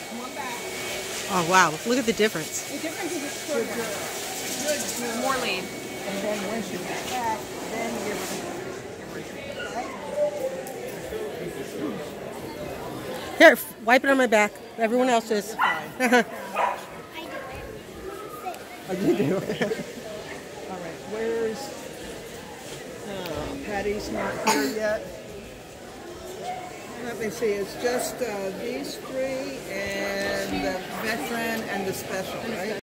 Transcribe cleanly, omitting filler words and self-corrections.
One back. Oh, wow. Look at the difference. The difference is extraordinary. Good. More lead. And then once you get back, then you Here, wipe it on my back. Everyone else is. Oh, you do. All right, where's Patty's not here yet. Let me see, it's just these three and the veteran and the special, right?